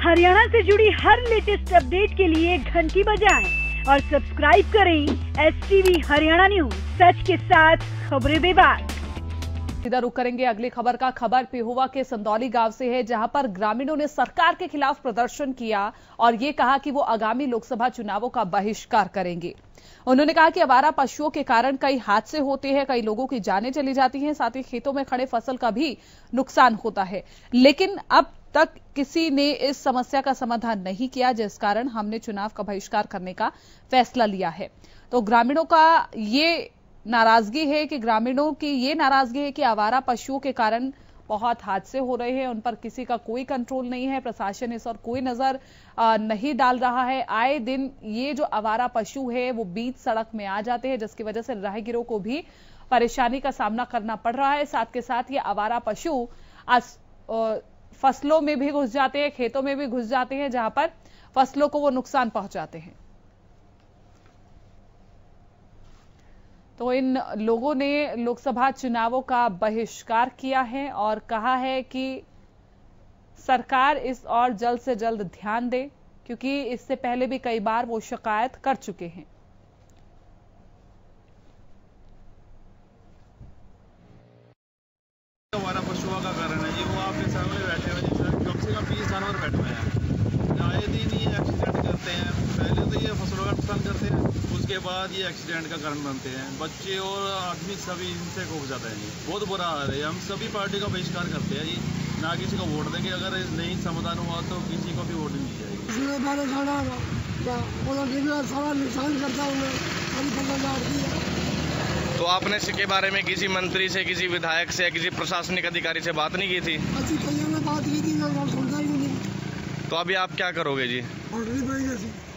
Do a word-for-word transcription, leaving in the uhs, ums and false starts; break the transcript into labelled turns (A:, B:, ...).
A: हरियाणा से जुड़ी हर latest update के लिए घंटी बजाएं और सब्सक्राइब करें एस टीवी हरियाणा न्यूज, सच के साथ खबरें बेबाक।
B: सीधा रुक करेंगे अगली खबर का। खबर पेहुआ के संदौली गांव से है, जहां पर ग्रामीणों ने सरकार के खिलाफ प्रदर्शन किया और ये कहा कि वो आगामी लोकसभा चुनावों का बहिष्कार करेंगे। उन्होंने कहा कि आवारा पशुओं के कारण कई हादसे होते हैं, कई लोगों की जानें चली जाती हैं, साथ ही खेतों में खड़े फसल का भी नुकसान होता है, लेकिन अब तक किसी ने इस समस्या का समाधान नहीं किया, जिस कारण हमने चुनाव का बहिष्कार करने का फैसला लिया है। तो ग्रामीणों का ये नाराजगी है कि ग्रामीणों की ये नाराजगी है कि आवारा पशुओं के कारण बहुत हादसे हो रहे हैं, उन पर किसी का कोई कंट्रोल नहीं है, प्रशासन इस और कोई नजर नहीं डाल रहा है। आए दिन ये जो आवारा पशु है वो बीच सड़क में आ जाते हैं, जिसकी वजह से राहगीरों को भी परेशानी का सामना करना पड़ रहा है। साथ के साथ ये आवारा पशु आज फसलों में भी घुस जाते हैं, खेतों में भी घुस जाते हैं, जहां पर फसलों को वो नुकसान पहुंचाते हैं। तो इन लोगों ने लोकसभा चुनावों का बहिष्कार किया है और कहा है कि सरकार इस और जल्द से जल्द ध्यान दे, क्योंकि इससे पहले भी कई बार वो शिकायत कर चुके हैं।
C: हमारा पशुओं का कारण है जी, वो आपके सामने बैठे हुए जी, कम से कम बीस जानवर बैठे हुए हैं। आए दिन ये एक्सीडेंट करते हैं, पहले तो ये फसलों का नुकसान करते हैं, उसके बाद ये एक्सीडेंट का कारण बनते हैं। बच्चे और आदमी सभी इनसे खो जाते हैं जी, बहुत बुरा हाल है। हम सभी पार्टी का बहिष्कार करते हैं जी, ना किसी को वोट देंगे। अगर नहीं समाधान हुआ तो किसी को भी वोट नहीं दी जाएगी।
D: तो आपने इसके बारे में किसी मंत्री से, किसी विधायक से, किसी प्रशासनिक अधिकारी से बात नहीं की थी?
E: बात की थी, सुनता ही नहीं।
D: तो अभी आप क्या करोगे जी?